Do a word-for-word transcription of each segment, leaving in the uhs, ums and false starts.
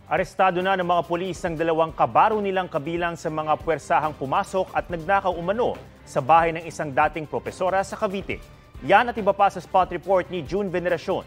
Arestado na ng mga pulis ang dalawang kabaro nilang kabilang sa mga puwersahang pumasok at nagnakaw umano sa bahay ng isang dating propesora sa Cavite. Yan at iba pa sa spot report ni June Veneracion.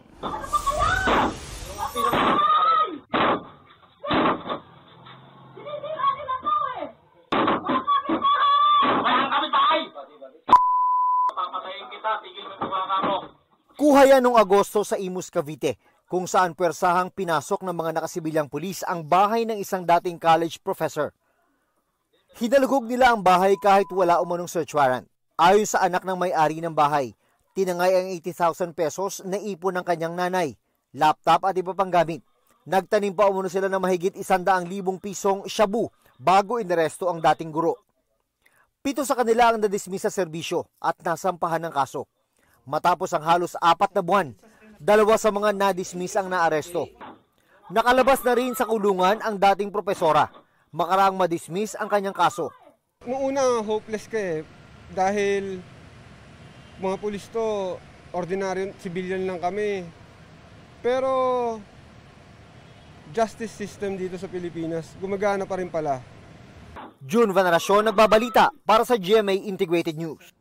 Kuha yan noong Agosto sa Imus, Cavite, kung saan puwersahang pinasok ng mga nakasibilyang pulis ang bahay ng isang dating college professor. Hinalugog nila ang bahay kahit wala umanong search warrant. Ayon sa anak ng may-ari ng bahay, tinangay ang eighty thousand pesos na ipon ng kanyang nanay, laptop at iba pang gamit. Nagtanim pa umano sila ng mahigit isandaang libong pisong shabu bago inaresto ang dating guro. Pito sa kanila ang nadismiss sa serbisyo at nasampahan ng kaso. Matapos ang halos apat na buwan, dalawa sa mga na-dismiss ang naaresto. Nakalabas na rin sa kulungan ang dating propesora. Makaraang ma-dismiss ang kanyang kaso. Noong una, hopeless ka eh. Dahil mga pulis to, ordinaryo civilian lang kami. Pero justice system dito sa Pilipinas, gumagana pa rin pala. June Veneracion, nagbabalita para sa G M A Integrated News.